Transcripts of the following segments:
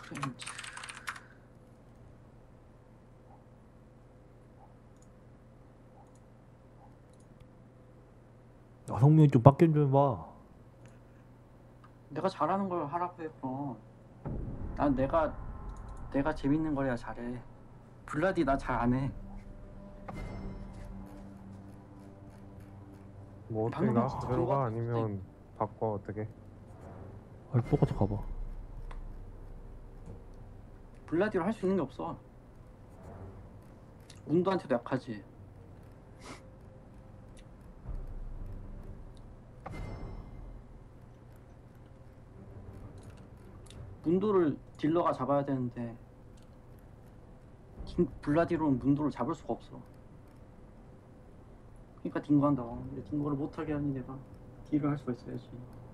프렌즈. 성민이 좀 빡겜 좀 해봐. 내가 잘하는 걸 하라고 해 그럼. 난 내가 재밌는 걸 해야 잘해. 블라디 나 잘 안 해. 뭐 어떻게 방금은 가? 진짜 그대로 그거 가? 같아. 아니면 바꿔 어떻게? 똑같이 가봐. 블라디로 할 수 있는 게 없어. 문도한테도 약하지. 문도를 딜러가 잡아야 되는데 블라디로는 문도를 잡을 수가 없어. 그러니까 딩거 한다고. 근데 딩거를 못하게 하니 내가 딜을 할 수가 있어야지.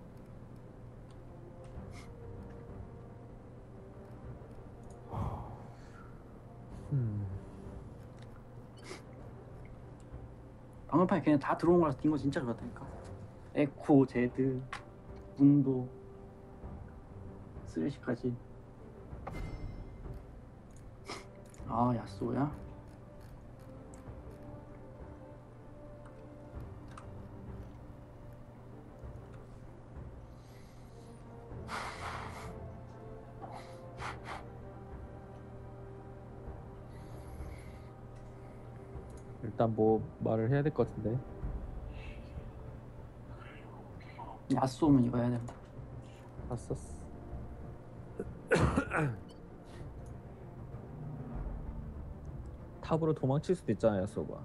방금 판에 그냥 다 들어온 거라서 딩거 진짜 좋았다니까. 에코, 제드, 문도, 쓰레쉬까지. 아, 야쏘야? 일단 뭐 말을 해야 될 것 같은데. 야쏘면 이거 해야 된다. 봤었어. 탑으로 도망칠 수도 있잖아요, 소바.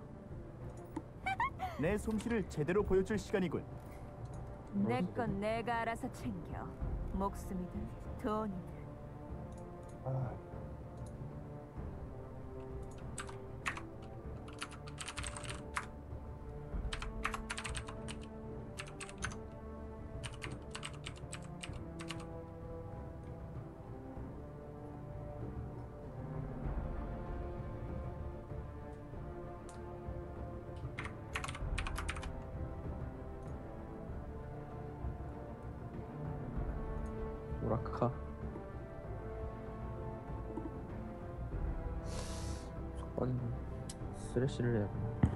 내 솜씨를 제대로 보여줄 시간이군. 내 건 내가 알아서 챙겨. 목숨이든 돈이든. 오라카. 속박이 쓰레쉬를 해야 되나?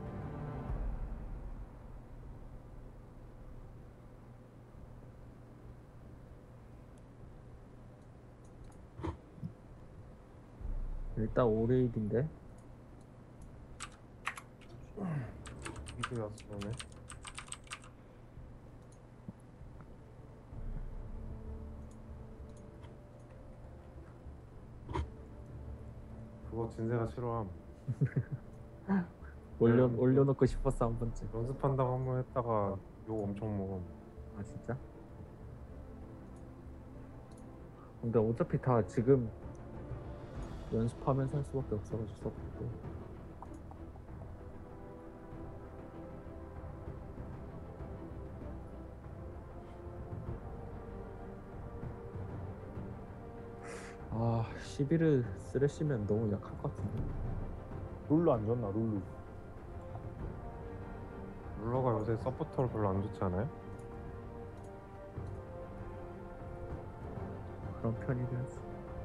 일단 5레이드인데 이거 였어네. 그거 진세가 싫어함. 올려놓고 싶었어 한 번쯤. 연습한다고 한 번 했다가 욕 엄청 먹음. 아 진짜? 근데 어차피 다 지금 연습하면서 할 수밖에 없어가지고. 아 11을 쓰레쉬면 너무 약할 것 같은데. 룰루 안 줬나 룰루? 룰러가 요새 서포터로 별로 안 좋지 않아요? 그런 편이긴 하지.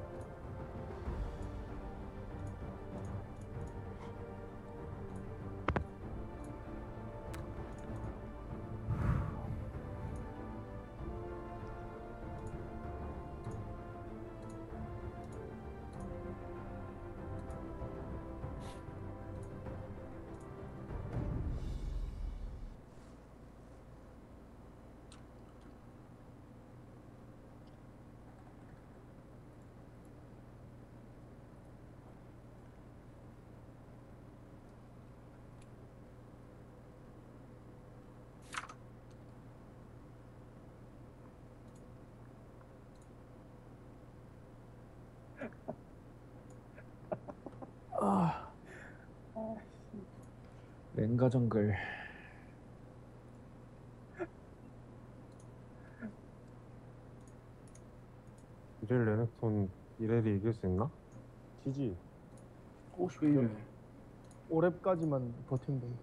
랭가 정글. 이렐 레넥톤 이렐이 이길 수 있나? 지지. 오씨 왜 이래. 5렙까지만 버티면 돼.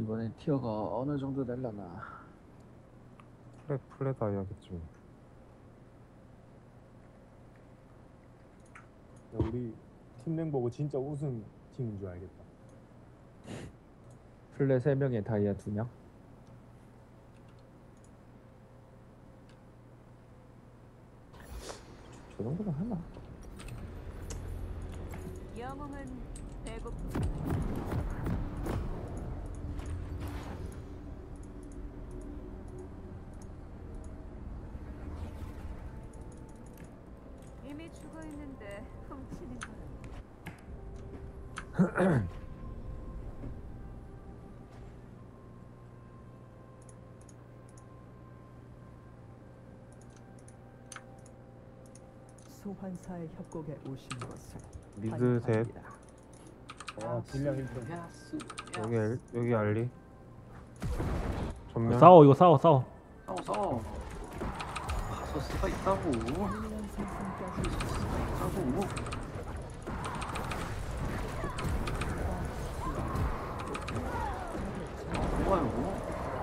이번엔 티어가 어느 정도 될라나. 플랫 다이아겠지 뭐. 야, 우리 팀랭 보고 진짜 우승 팀인 줄 알겠다. 플레 3명에 다이아 2명. 저 정도면 하나? 영웅은 배고프. 이미 죽어 있는데 훔치는 거라. 소환사의 협곡에 오신 것을 미드 셋. 환영합니다. 와, 딜량 1등. 야스. 여기 알리. 전면. 싸워 이거 싸워. 싸워. 바소스가 있다고. 물론 생성까지 있다고. 뭐가요?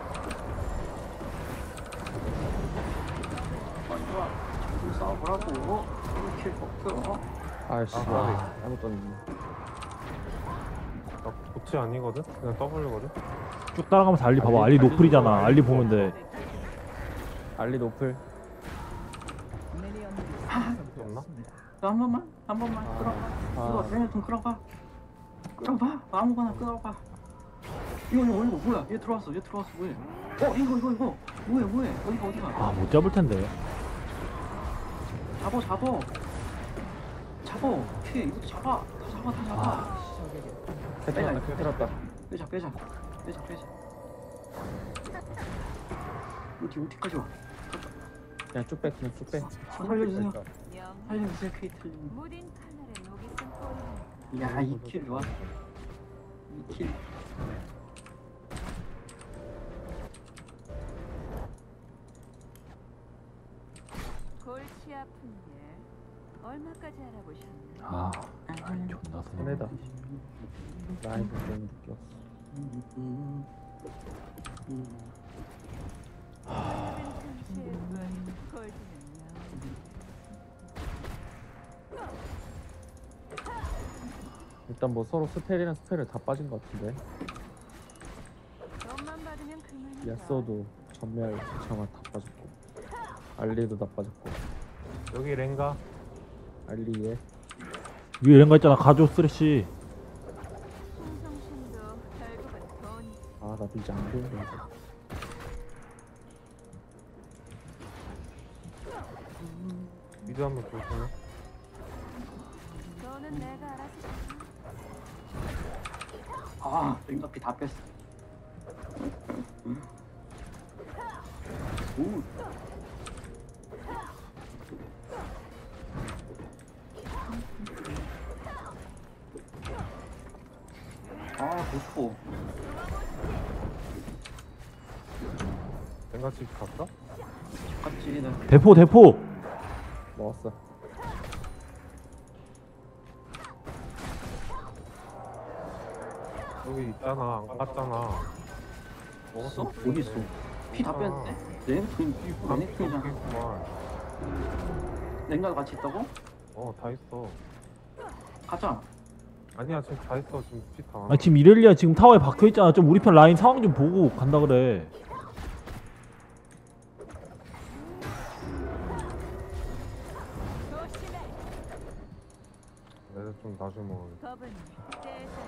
빨리 와. 좀 싸워보라고. 킬 먹고요. 아이씨, 아, 아무것도 없네. 나 고치 아니거든? 그냥 W거든? 쭉 따라가면서 알리 봐봐. 알리 노플이잖아. 알리 보면 돼. 알리 노플. 미니언들이 없나? 생성되었습니다. 한 번만 끌어봐. 이거 얘네 좀 끌어봐. 아무거나 끌어봐. 이거 뭐야? 얘 들어왔어 뭐해? 이거 뭐해? 어디가? 아 못 잡을 텐데. 잡어. 오케이, 이거 잡아. 다 잡아. 적에게 들었다. 빼자. 어디까지 와? 그냥 쭉 빼. 살려주세요. 영 살려주세요, 케이틀린. 무딘 칼날에 녹이 쓴 꼴이니까. 야, 2킬 좋아. 2킬. 골치 아픈 일 얼마까지 알아보셨나요? 아 라인 존나 손해다. 손해. 라인 때문에 느꼈어. 작은 틈새의 문 골드는요. 일단 뭐 서로 스펠이랑 스펠을 다 빠진 것 같은데. 돈만 받으면 그만이다. 야쏘도 전멸 정화 다 빠졌고, 알리도 다 빠졌고, 여기 랭가. 알리에 위에 이런 거 있잖아. 가조 쓰레쉬. 충성심도 결국은 돈. 아 나도 이제 안 보이는 거. 미드 한번 볼까요? 너는 내가 알아서 아, 랭가피 다 뺐어. 오. 아, 좋고. 랭가 집 갔어? 같이 나 대포. 먹었어. 여기 있잖아. 안 갔잖아. 먹었어? 어디 있어? 피 다 뺐는데? 레넥톤 레넥톤이잖아. 있구만. 랭가도 같이 있다고? 다 있어. 가자. 아니야, 지금 다 있어. 지금 피 다. 아 지금 이렐리아 지금 타워에 박혀 있잖아. 좀 우리 편 라인 상황 좀 보고 간다 그래. 조심해. 내가 좀 나중에 먹어. 법은 때에서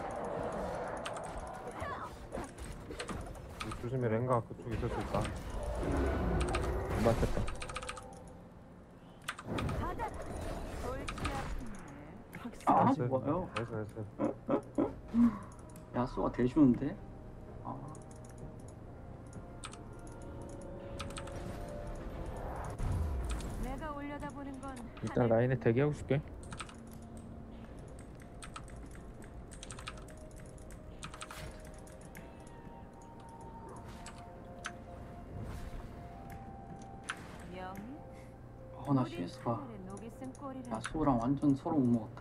조심해, 랭가 그쪽에 있을 수 있다. 맞겠다. 받아. 골치 아픈 일. 아, 나이스. 뭐요? 나이스. 야수가 대쉬운데? 아, 내가 올려다보는 건 일단 라인에 대기하고 있을게. 명이. 나 CS가 녹이 쓴 꼴이라. 야수랑 완전 서로 못 먹었다.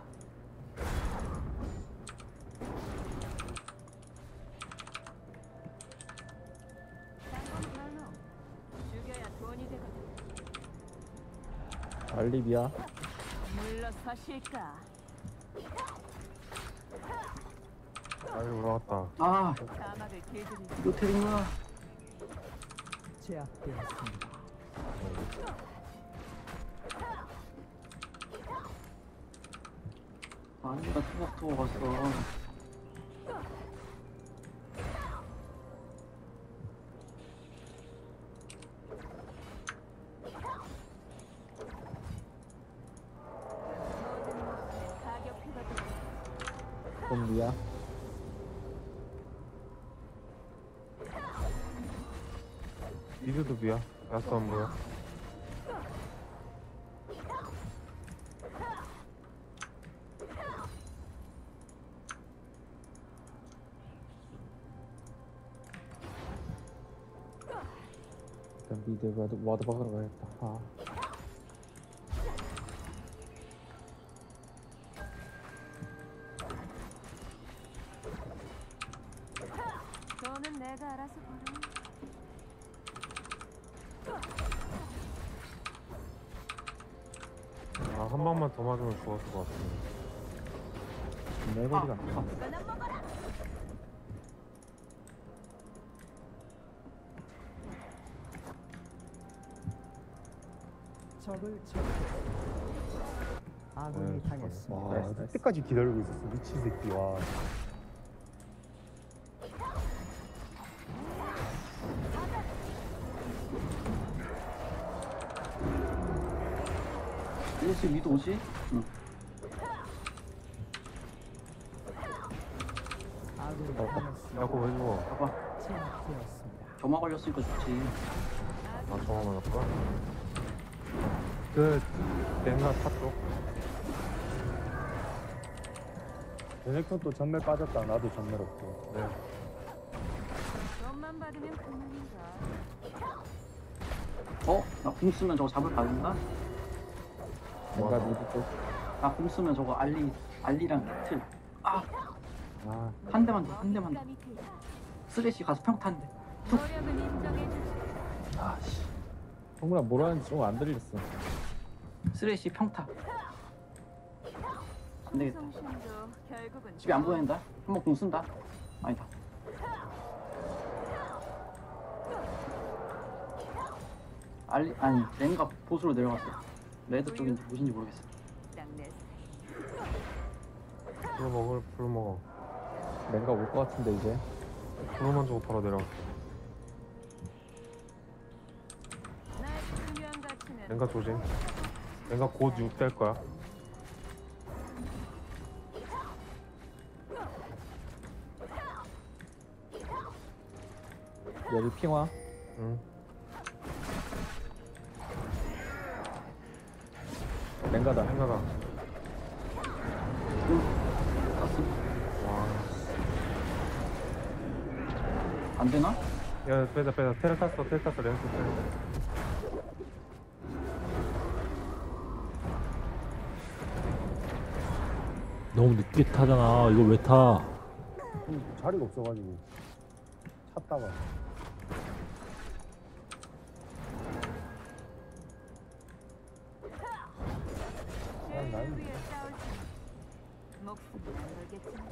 알리비야. 물러서실까? 빨리 올라왔다. 아 사막을 길들이는 이거 테리구나. 제압되었습니다. 아니 나 투벅투벅 왔어. 모든 모습에 가격표가 콤비야. 미드도 비야. 야스 안 보여. 일단 미드 와드 박으러 가야겠다. 아. 돈은 내가 알아서 벌어. 아, 한 방만 더 맞으면 죽었을 것 같은데. 내 거리가 안 나. 이거나 먹어라. 적을 처치했습니다. 아군이 네, 당했습니다. 와, 나이스, 나이스. 그때까지 기다리고 있었어. 미친 새끼. 와. 얘 지금 미드 오지? 응. 아군이 당했습니다. 야, 그거 왜 죽어? 봐봐. 제압되었습니다. 점화 걸렸으니까 좋지. 아, 저거 맞았구나. 그, 랭가 탔죠? 레넥톤 또 전멸 빠졌다. 나도 전멸 없고. 네. 돈만 받으면 그만인가. 어? 나 궁 쓰면 저거 잡을 가는가? 뭔가 미드 쪽. 나 궁 쓰면 저거 알리랑 틀. 아, 아, 한 대만 더, 한 대만 더. 감이 들다. 쓰레쉬 가서 평탄데. 노력은 인정해주지. 아씨. 성문아 뭐라 하는지 좀 안 들렸어. 쓰레쉬 평타. 안 되겠다. 충성심도 결국은 집에 안 보낸다. 한번 궁 쓴다. 아니다. 아니 랭가 보수로 내려갔어. 레드 쪽인지 무엇인지 모르겠어. 딱내 불 먹어. 랭가 올 것 같은데 이제. 불만 주고 바로 내려갔어. 나의 중요한 가치는 랭가 조심. 랭가 곧 6 될 거야. 여기 핑화. 응. 랭가다. 랭가다. 땄어. 와. 안 되나? 야, 빼자. 텔 탔어, 랭가 텔. 너무 늦게 타잖아. 이거 왜 타? 자리가 없어가지고. 찾다가. 죄를 위해 싸울 테니 목숨을 안 걸겠지.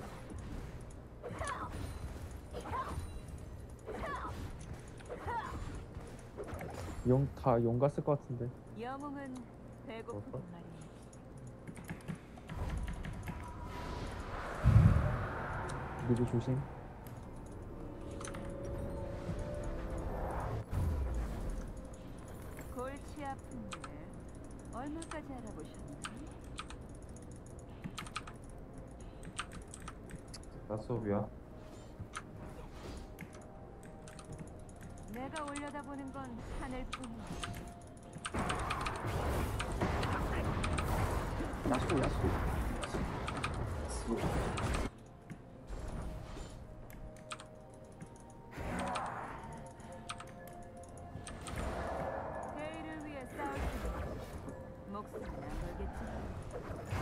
용 갔을 것 같은데. 영웅은 배고프고 뭐가? 말이야. 미드 조심. 골치 아픈 일 얼마까지 알아보셨나? 나 수업이야. 내가 올려다보는 건 하늘뿐이야. 야수. 대의를 위해 싸울 테니 목숨은 안 걸겠지.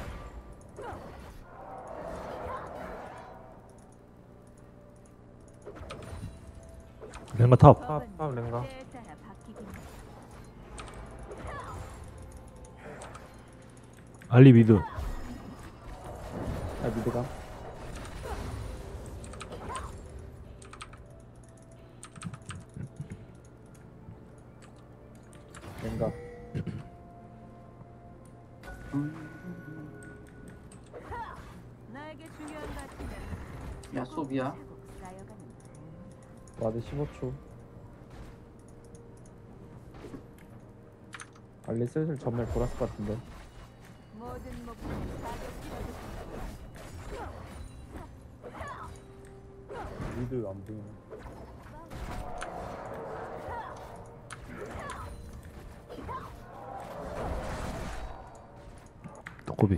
랭가 탑. 탑, 랭가. 때에 따라 바뀌긴 해. 알리 미드. 아 미드가 랭가 나에게 중요한 가치는 야소비야. 차곡차곡 쌓여가는 와드 15초 알리 슬슬 전멸 돌았을 것 같은데 모든 목표는 사격이라도 미드 안 보이네. 도코비.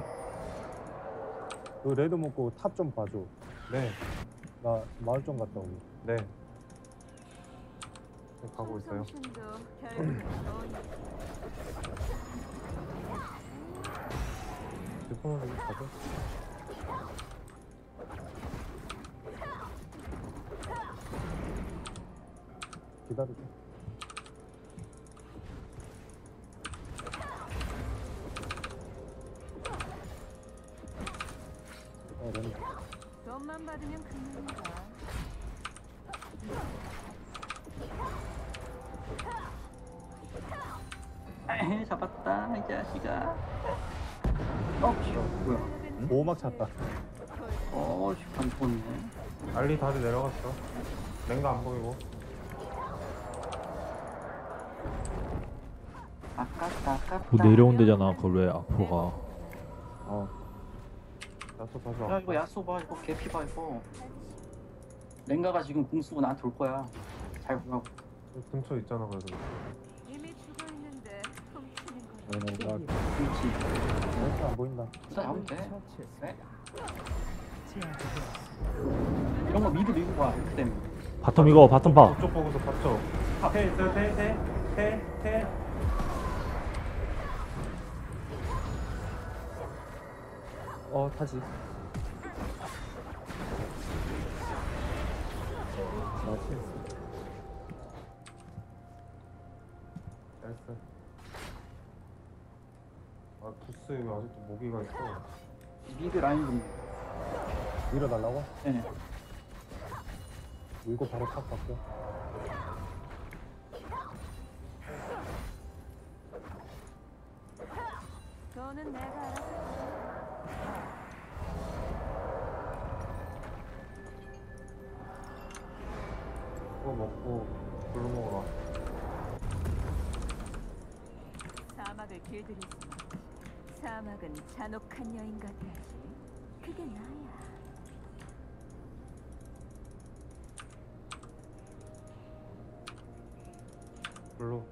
너 레드 먹고 탑 좀 봐줘. 네, 나 마을 좀 갔다 오게. 네. 네, 가고 있어요. 성심도 결국은 좋은 일본어로 가죠. 기다려줘. 렌 돈만 받으면 그만이다. 에헤, 잡았다 이 자식아. 싫어. 뭐야? 보호막 찼다. 안 죽었네. 알리 다들 내려갔어. 랭가 안 보이고. 아깝다. 뭐 내려온대잖아. 그걸 왜 앞으로 가? 어 야수 다시 야 와. 이거 야쏘 봐, 이거 개피 봐 이거. 랭가가 지금 공 쓰고 나한테 올 거야. 잘 보라고. 근처 있잖아 그래도. 이미 죽어 있는데 훔치는 거. 랭가 그렇지. 렌트 안 보인다. 진짜 잡으면 돼. 처치했습니다. 네? 제압되었습니다. 이런 거 미드 밀고 가. 이렇게 되면. 바텀 이거 바텀 봐. 저쪽 보고서 봤죠. 태 있어요. 태. 타지 나이스 나이스. 아 부스 왜 아직도 모기가 있어. 미드 라인 좀. 밀어달라고? 네. 밀고 바로 탑 갈게. 너는 내가 알아서. 그거 먹고 불로 먹으러 와. 사막을 길들이지. 사막은 잔혹한 여인과 돼야지. 그게 나야. 불로.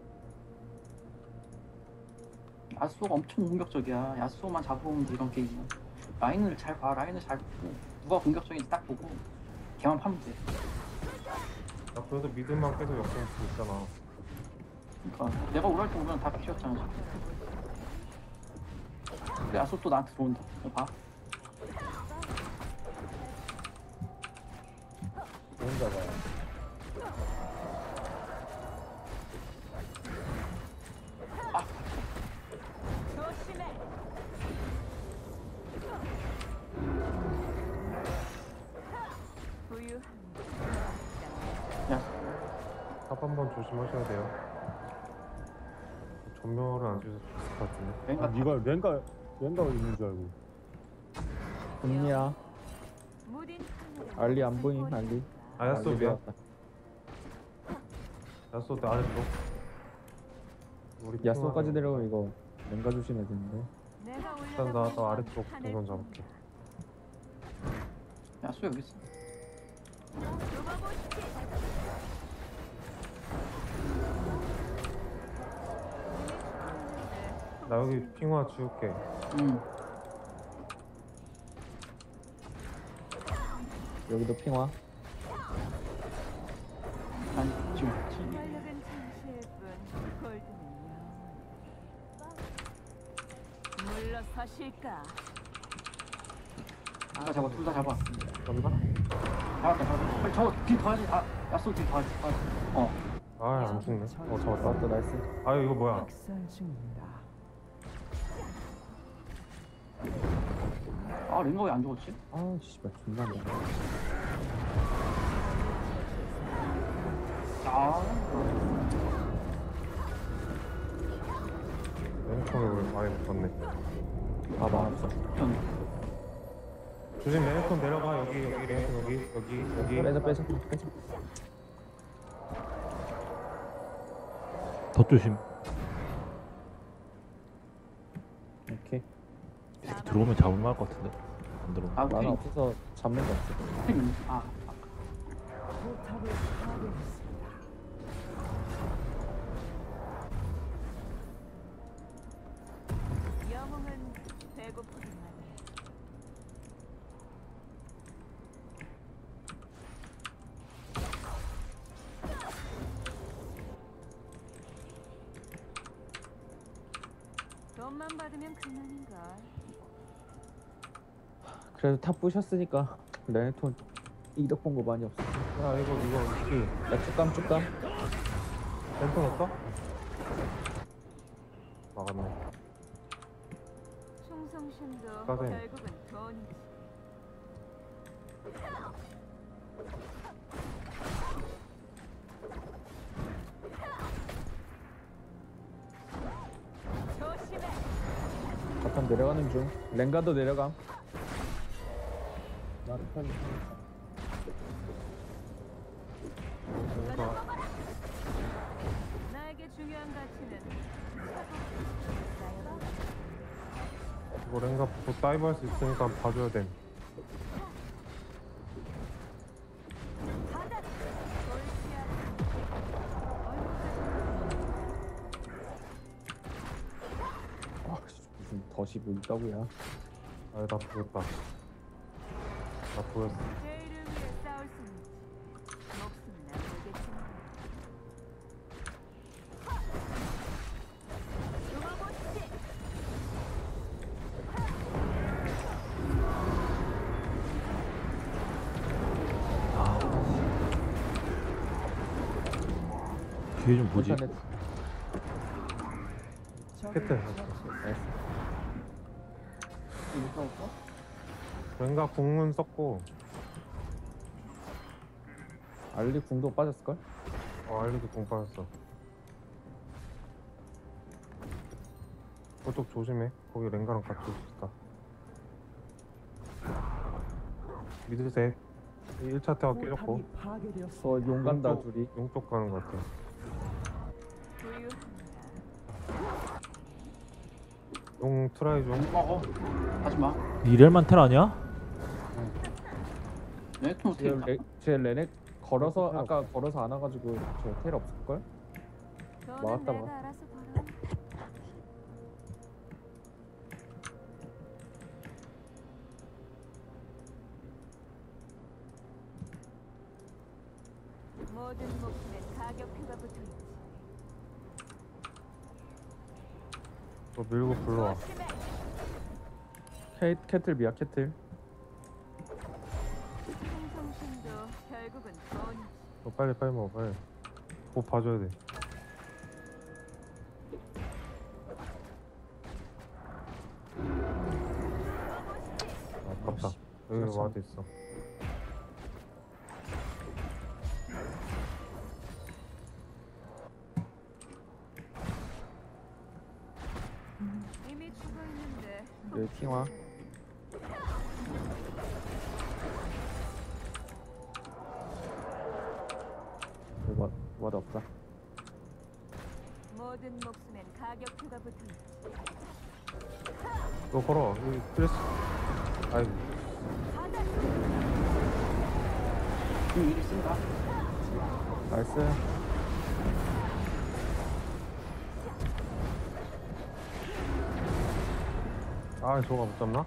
야쏘가 엄청 공격적이야. 야쏘만 잡아오면 돼 이런 게임은. 라인을 잘 봐. 라인을 잘 보고 누가 공격적인지 딱 보고 걔만 파면 돼. 나 그래도 미드만 계속 역전할 수 있잖아. 그러니까 내가 올라올 때 보면 다 피었잖아 지금. 근데 야쏘 또 나한테 들어온다. 이거 봐. 혼자 가야. 조심해. 부유한 야, 탑 한번 조심하셔야 돼요. 전멸을 안 주셔서 좋을 것 같은데. 랭가 네가 렌가가 있는 줄 알고. 언니야 무딘 하늘은 알리 안 보임 알리 아 야수 알리 미안. 들어왔다. 야수 내 아래쪽. 우리 야쏘까지 데려가 이거 랭가 조심해야 되는데 내가 일단 나 아래쪽 동선 잡을게. 야쏘 여기 있어. 나 여기 핑화 지울게. 응. 여기도 핑화 아니 지금 왔지. 활력은 잠시일 뿐 골드는 영원히 물러서실까? 둘 다 잡아. 둘 다 잡아. 잡나? 잡았다. 빨리 저거 뒤 더하지. 아, 야쏘 뒤 더하지. 어. 아 안 죽네. 잡았다. 나왔다 나이스 아 이거 뭐야? 학살 중입니다. 아 랭가 왜 안 죽었지? 아 씨발 존나 안 돼. 아 레넥톤을 많이 못 봤네. 아 망했어. 조심, 레넥톤 내려가. 여기 레넥톤 여기. 빼자. 더 조심. 오케이. 이렇게 들어오면 잡을만 할 것 같은데. 안 들어오면. 아 만화 오케이 없어서 잡는 거 없어. 아 포탑을 파괴했습니다. 영웅은 배고프기만 해. 돈만 받으면 그만인걸. 그래도 탑 부셨으니까 레넥톤 이득 본 거 많이 없어. 야, 이거 이렇게. 야 쭉감. 랜턴 없어? 막았네. 충성심도 가세. 결국은 돈이지. 조심해. 바텀 내려가는 중. 랭가도 내려감. 나를 편히 뭔가 나에게 중요한 가치는 쌓여가. 이거 랭가 곧 다이브 할 수 있으니까 봐줘야 돼. 바다 골치 아 무슨 덫이 뭐 있다고야. 아, 나 보였다. 나 보였어. 제일을 위해 싸울 수 있지. 목숨 남기겠지만. 숨어보시지. 뒤에 좀 보지. 일단은 캐틀. 랭가 공문 썼고, 알리 궁도 빠졌을걸? 알리도 공 빠졌어. 그쪽 조심해. 거기 랭가랑 같이 올 수 있다. 미드 셋. 1차 태워 깨졌고, 포탑이 파괴되었습니다. 용 간다 둘이. 용쪽 가는 것 같아. 부유합니다. 용 트라이 좀. 하지마 이렐만 텔 아니야? 랭톤 스테이 제 레넥 걸어서 아까 걸어서 안 와가지고 저 텔 없을걸? 돈은 막았다, 내가 막. 알아서 벌어. 모든 목숨엔 가격표가 붙어있지. 너 밀고 불러와. 조심해. 캐틀 미야 캐틀. 충성심도 결국은 돈이지. 너 빨리 먹어, 빨리. 곧 봐줘야 돼. 아깝다. 여기 와드 있어. 이미 죽어있는데. 여기 팅화. 와드 없다. 모든 목숨엔 가격표가 붙어있지. 너 걸어. 여기 플래시. 아이고. 바다 일 있습니다 나이스. 아, 저거 못 잡나?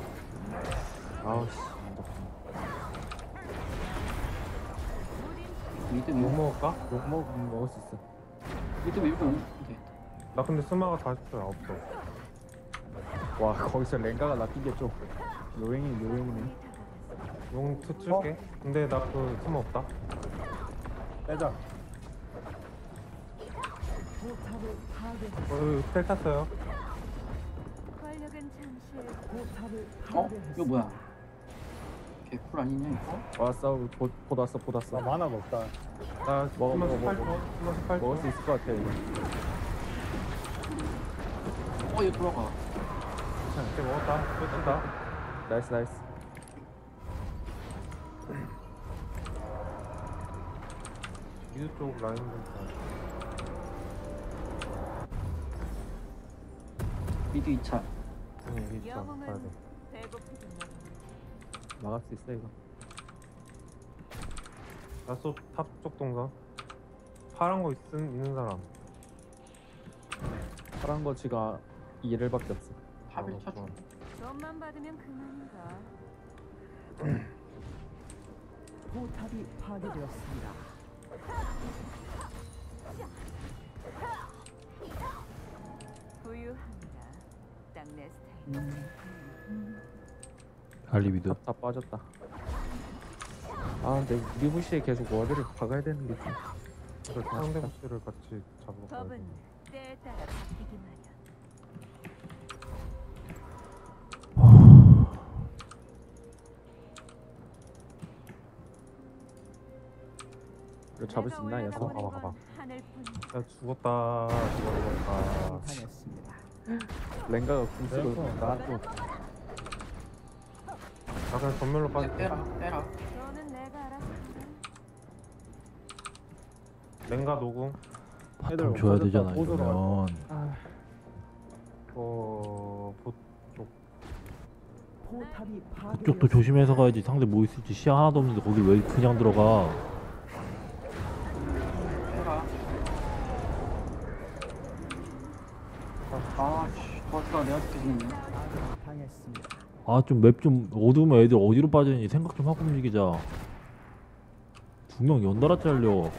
아우씨. 미드 못 먹을까? 욕 먹을 수 있어. 미드 밀고 오면 돼 나 근데 스마가 40초야 없어. 와 거기서 랭가가 낚인 게 좀 요행이네. 용 투칠게. 근데 나 그 스마 없다. 빼자. 포탑을 파괴했습니다. 여기 텔 탔어요. 권력을 작은 잠시의 포탑을 어? 이거 뭐야? 개꿀 아니냐 이거? 왔어. 보 왔어. 보 나 왔어. 만화가 없다. 나 먹어, 한번 먹어, 18초. 먹어. 한번 18초. 먹을 수 있을 것 같아. 이거. 얘 들어가. 이렇게 먹었다. 뺐다. 나이스 나이스. 미드 쪽 라인 좀 봐. 미드 2차. 응, 여기 있어. 가야 돼. 영웅은 배고프긴 해. 막을 수 있어 이거. 야쏘 탑쪽 동선. 파란 거 있는 사람. 파란 거 지가 2일밖에 없어. 탑을 쳐줘. 돈만 받으면 그만인가. 포탑이 파괴되었습니다. 부유합니다. 딱 내 스타일. 알리 미드. 다 빠졌다. 아 근데 리부시에 계속 워드를 박아야 되는 게 좀. 그래서 상대 부시를 같이 잡으러 가야 돼. 법은 때에 따라 바뀌기 마련. 이거 잡을 수 있나 내가 야서? 올려다보는 가봐. 건 하늘뿐이야. 야 죽었다. 죽었다. 당했습니다. 랭가가 궁수로 그래서 나또 아 그냥 전멸로 빠져. 빼라. 너는 내가 알아서 한다. 랭가 노궁. 애들 바텀 줘야 없어졌다. 되잖아 보조로 이러면. 쪽. 포탑이 그쪽도 조심해서 가야지. 상대 뭐 있을지 시야 하나도 없는데 거기 왜 그냥 들어가? 빼라. 아씨, 버스가 내가 죽게 생겼네. 당했습니다. 아 좀 맵 좀 어두우면 애들 어디로 빠지는지 생각 좀 하고 움직이자. 두 명 연달아 잘려.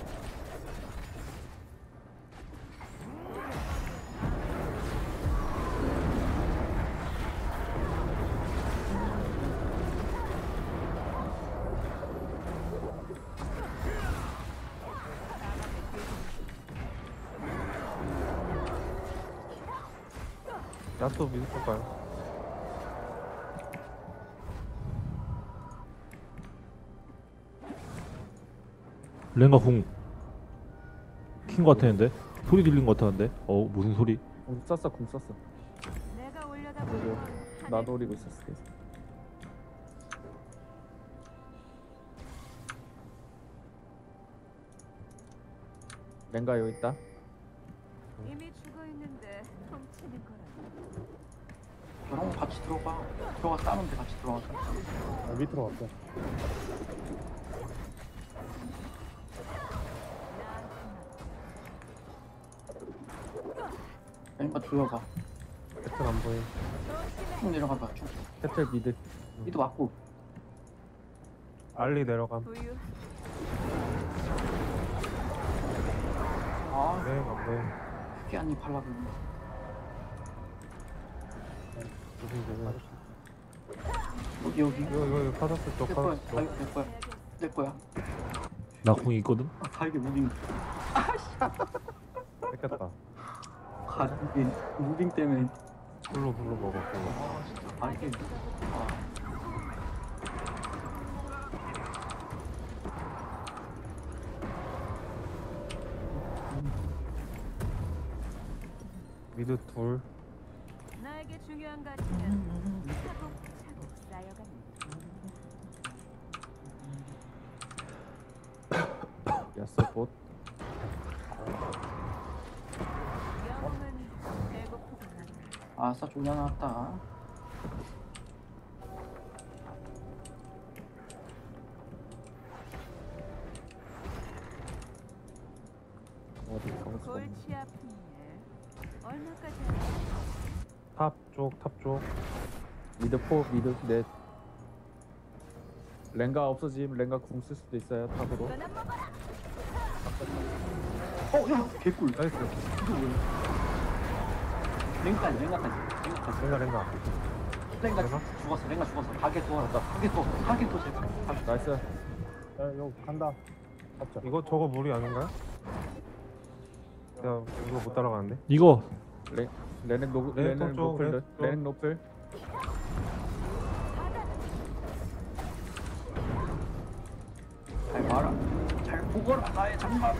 야쏘 미드 쪽 가요. 랭가 궁. 킨 것 같았는데? 소리 들린 것 같았는데? 무슨 소리? 궁 썼어 궁 썼어. 내가 올려다보는 그리고 건 나도 하늘뿐이야. 오리고 있었어 계속. 랭가 여기 있다. 이미 죽어 있는데 훔치는 거라고. 저랑 같이 들어가. 들어가 싸는데 같이 들어가자. 나 밑으로 갈게. 그러니까 조여봐. 배틀 안 보임. 쭉 내려가봐. 쭉. 캐틀 미드. 미드 맞고. 알리 내려감. 부유. 아, 네, 안 보임. 크게 한입 하려고. 조심. 여기. 이거 파더스 쪽 내 거야. 파더스 쪽. 내 거야. 내 거야. 나 궁 있거든? 아, 이게 무빙. 뺏겼다. 이게 무빙 때문에. 블루 먹어. 블루. 아, 진짜. 아, 이게. 아. 미드 둘. 나에게 중요한 가치는 차곡차곡 쌓여갑니다. 야쏘 봇. 영웅은 배고프긴 하다. 아싸, 졸려 나왔다. 어디 가고 싶어. 골치 아픈 일. 얼마까지 하나? 탑 쪽. 미드 포 미드 넷. 랭가 없어짐. 랭가 궁 쓸 수도 있어요 탑으로. 이거나 먹어라. 야, 개꿀. 나이스. 이거 뭐야? 랭까지. 랭가. 랭가 죽었어. 랭가 죽었어. 가게 도와라. 가게 도 제발. 나이스. 야, 이거 간다. 잡자. 이거 저거 무리 아닌가요? 내가 이거 못 따라가는데. 이거 레넥 노 레넥 레넥 쪽, 노플 레넥 쪽. 레넥 노플. 잘 봐라. 잘 보거라. 나의 장막.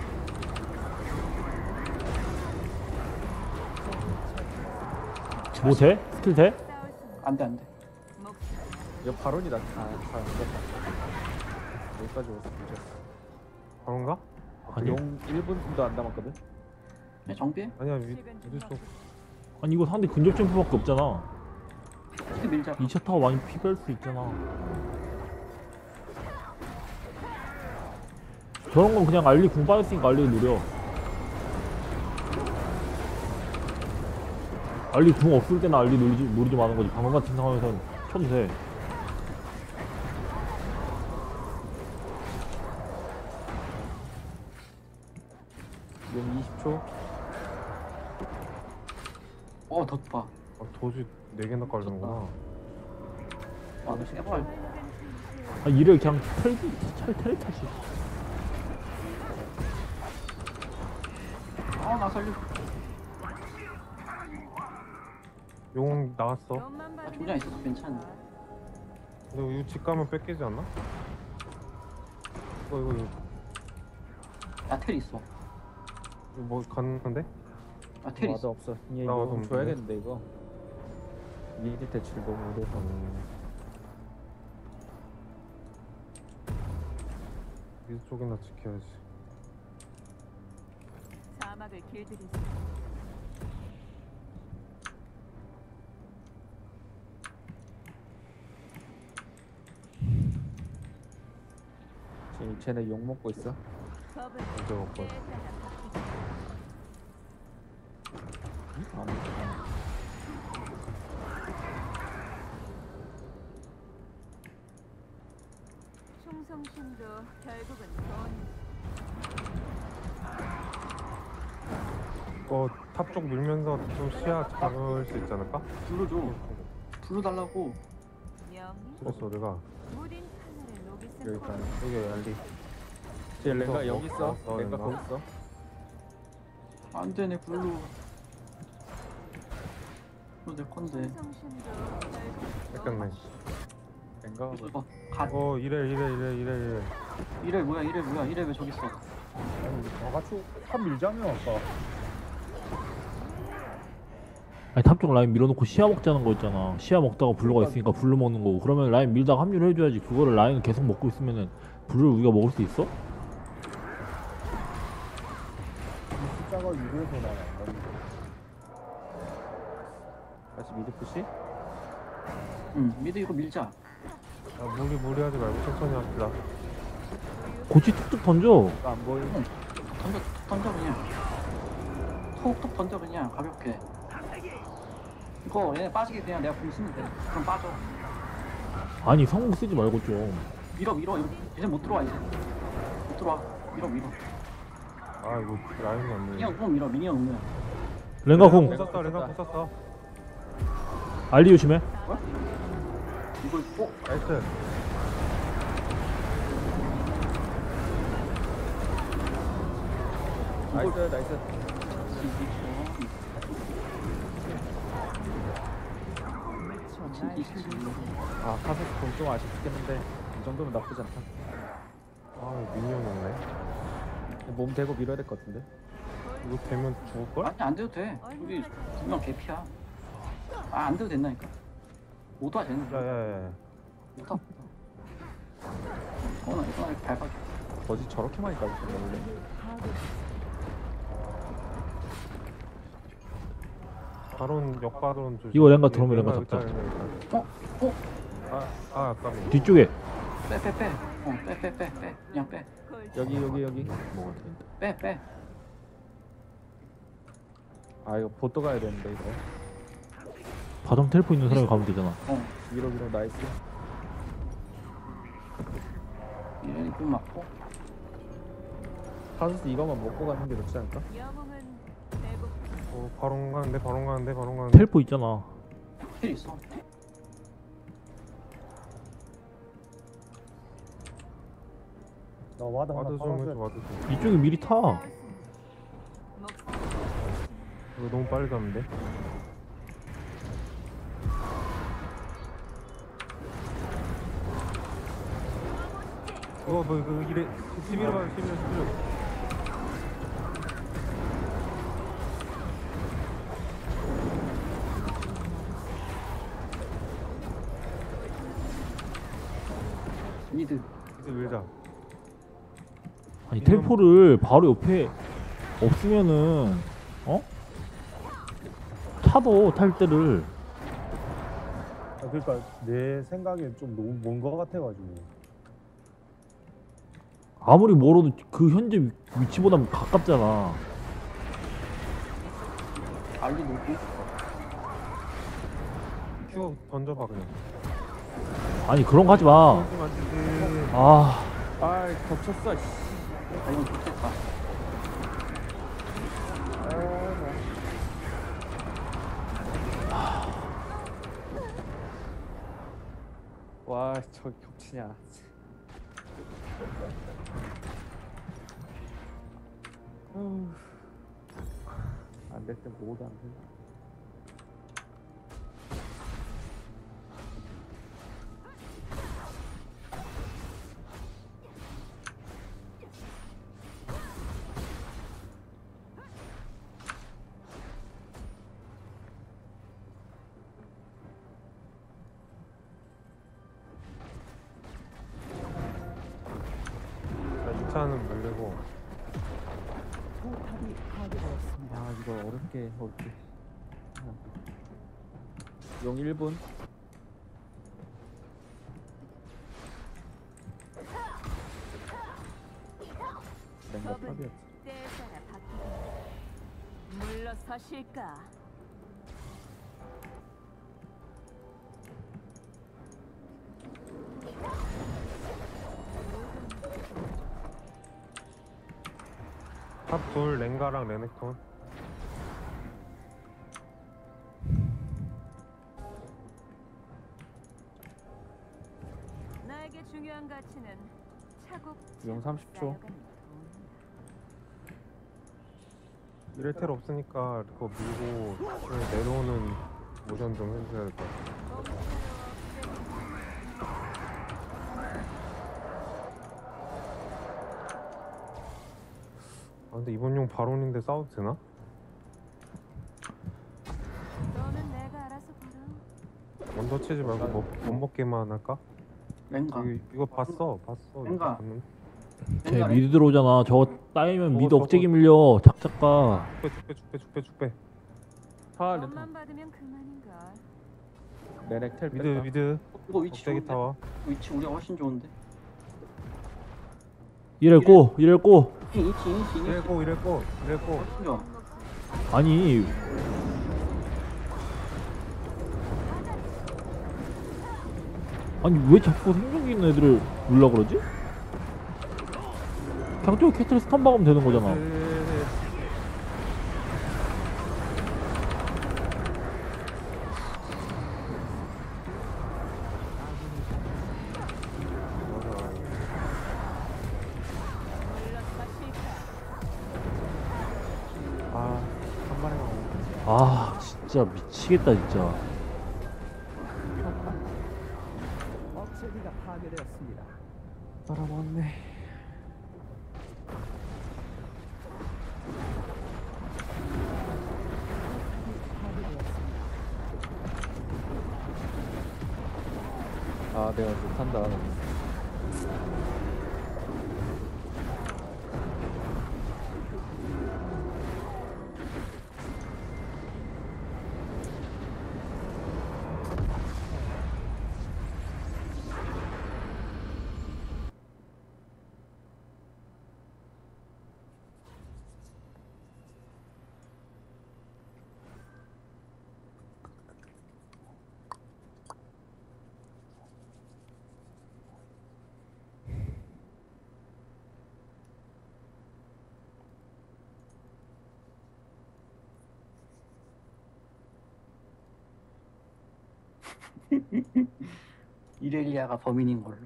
뭐 돼? 스킬 돼? 싸울 수 안 돼, 안 돼. 목숨 이거 바론이다. 잘 죽었다. 여기까지 왔어. 바론가? 아니 용 1분도 안 남았거든. 그냥 정비해. 아니야 실은 미드 쪽. 아니 이거 상대 근접 점프밖에 없잖아. 이렇게 밀자. 2차 타워 많이 피할 수 있잖아. 저런 건 그냥 알리 궁 빠졌으니까 알리를 노려. 알리 궁 없을 때는 알리 노리지 마는 거지. 방금 같은 상황에서는 쳐도 돼. 용 20초. 덧봐. 아, 도주 4개나 깔는구나. 아, 너 제발. 아 이를 그냥 텔 타지. 나 살려. 용 나왔어. 돈만 받으면 조장 있어서 괜찮네. 근데 이거 집 가면 뺏기지 않나? 이거 나텔 있어. 뭐 갔는데? 나텔 와도 있어. 없어. 얘 나와도 용 없는데? 줘야겠는데 이거. 미리 대치를 너무 오래서. 미드 쪽이나 지켜야지. 사막을 길들이지. 지금 쟤네 용 먹고 있어. 법은 언제 먹고 때에 따라 바뀌지. 아, 충성심도 결국은 돈. 이거 탑 쪽 밀면서 좀 시야 잡을 수 있지 않을까? 불러줘. 불러달라고. 명이 그래서 내가 무딘 하늘을 녹이 쓴 여기 있다. 코로 여기 알리. 쟤 랭가 뭐, 여기 있어. 뭐, 랭가 뭐, 거기 있어. 안 되네, 불러. 이거 내 건데. 충성심도 결국은 뺏겼네. 랭가 이거 가. 이래. 이래 뭐야, 이래 왜 저기 있어? 다 같이 탑 밀자면 아까. 아니 탑쪽 라인 밀어놓고 시야 먹자는 거 있잖아. 시야 먹다가 블루가 있으니까 블루 먹는 거고. 그러면 라인 밀다가 합류를 해줘야지. 그거를 라인을 계속 먹고 있으면은 블루를 우리가 먹을 수 있어? 숫자가 유리해서 나와. 다시 미드 푸시. 응, 미드 이거 밀자. 아, 무리하지 말고 천천히 합시다. 고치 툭툭 던져. 안 보이. 던져 그냥. 톡톡 던져 그냥 가볍게. 이거 얘네 빠지게 그냥 내가 공 쓰면 돼. 그럼 빠져. 아니 성공 쓰지 말고 좀. 밀어. 이제 못 들어와 이제. 못 들어와. 밀어. 아 이거 라인이 안 미니언 돼. 공 밀어. 미니언 오면. 랭가 공. 랭가 공 썼어. 알리 조심해. 이거 나이스. 나이스. 아 카세스 공좀 아쉽겠는데 이 정도면 나쁘지 않다. 아 미니언이었네. 몸 대고 밀어야 될 것 같은데. 이거 되면 죽을걸? 아니 안 돼도 돼. 여기 분명 개피야. 안 돼도 된다니까. 못 와 되는 거야. 야야야. 못 와. 이거 밟아. 거지 저렇게 많이 까지던데 원래. 바론 역바론 조심. 이거 랭가 들어오면 랭가 랭가 잡자. 있다, 랭가 있다. 아 아깝네. 뒤쪽에. 빼. 그냥 빼. 여기. 빼. 아 이거 보또 가야 되는데 이거. 바텀 텔포 있는 사람이 가면 되잖아. 밀어 나이스. 이래니 공 맞고. 카세스 이거만 먹고 가는 게 좋지 않을까? 영웅은 배고픈 바론 가는데. 텔포 있잖아. 힐 있어. 나 와드 하나 와드 좀 박아줘야 해줘 돼. 와드 좀. 이쪽에 미리 타. 목숨 이거 너무 빨리 가면 돼. 뭐 이래 11호 가요 11호. 미드. 이제 밀자. 아니 텔포를 바로 옆에 없으면은 어? 차도 탈 때를 그러니까 내 생각엔 좀 너무 먼 거 같아가지고. 아무리 멀어도 그 현재 위치보다 가깝잖아. 알리 놓고. 큐 던져봐 그냥. 아니 그런 거 하지 마. 던지면 안 되지. 아 아 겹쳤어. 씨. 아 이건 좋겠다. 와 저기 겹치냐. 안될 땐 뭐도 안 된다. 자 2차는 말리고. 포탑이 파괴되었습니다. 아 이거 어렵게. 용 1분. 랭가 법은 탑이었지. 때에 따라 바뀌는 물러서실까? 탑2 랭가랑 레넥톤. 나에게 중요한 가치는 용 30초. 이럴 텔 없으니까 그거 밀고 그냥 내려오는 모션 좀 해줘야 될 것 같아. 아 근데 이번 용 바론인데 싸워도 되나? 너는 내가 알아서 보라. 원더 치지 말고 못 먹게만 할까? 랭가. 이거 봤어. 랭가. 봤는데. 쟤 미드 들어오잖아. 저거 따이면 미드 저거. 억제기 밀려. 작작가. 축배. 타 돈만 받으면 그만인걸. 레넥 텔 미드 뺐다. 미드. 이거 위치 억제기 좋은데? 타워. 위치 우리가 훨씬 좋은데. 이랬고 이치. 이랬고. 훨씬 좋아. 아니 왜 자꾸 생존기 있는 애들을 물라 그러지? 그냥 저기 캐틀 스턴 박으면 되는 거잖아. 물러서실까? 아한 마리만 오면 아 진짜 미치겠다 진짜. 억제기가 파괴되었습니다. 빨아먹었네. 파괴되었습니다. 아 내가 못한다. 이렐리아가 범인인 걸로.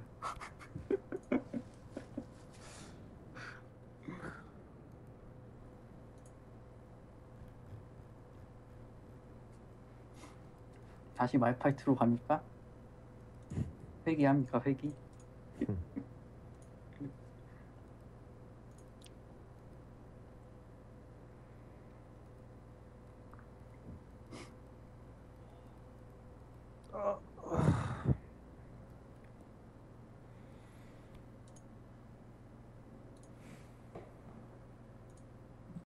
다시 말파이트로 갑니까? 회귀합니까 회귀?